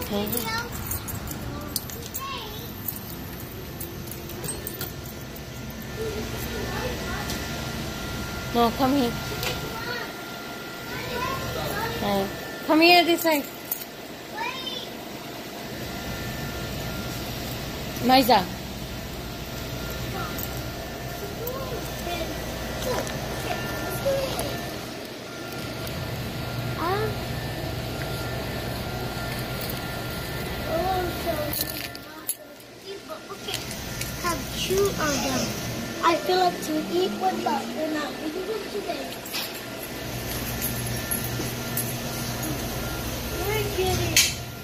Okay. No, come here. Come here this side. Myza. Have two of them. I feel like to eat one, but we're not eating them today. We're getting.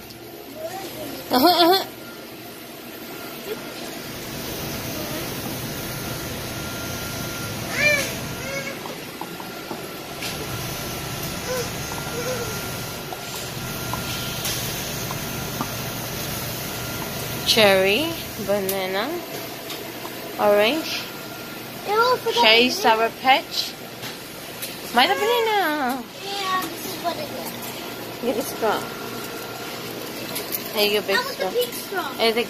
Cherry, banana, orange, cherry sour patch. My the banana. Yeah, this is what it is. Get a straw. There you go, big I want straw. the big straw. I think.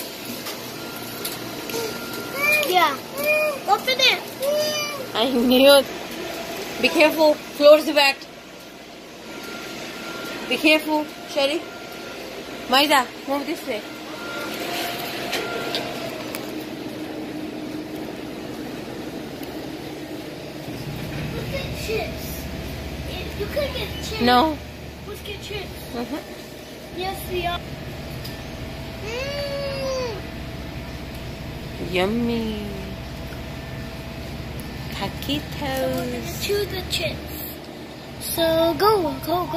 Yeah. Open it. I knew it. Be careful. Floor is wet. Be careful, Sherry. Myza, move this way. Chips. You could get chips. No. Let's get chips. Uh-huh. Yes, we are. Yummy. Taquitos. So we're gonna chew the chips. So go.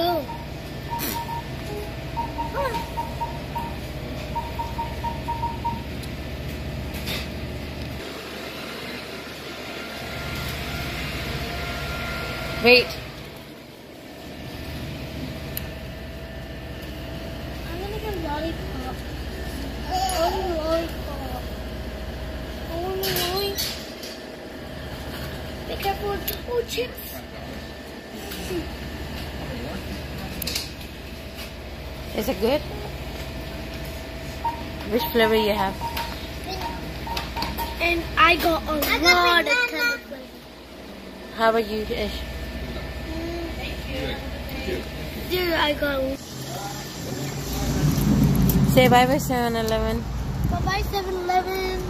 Wait. I'm gonna get lollipop. Lollipop. I want a lollipop. Be careful. Oh, chips. Is it good? Which flavor you have? And I got a lot of kind of flavor. How about you, Ish? Dude, I got one. Say bye bye 7-Eleven. Bye-bye 7-Eleven.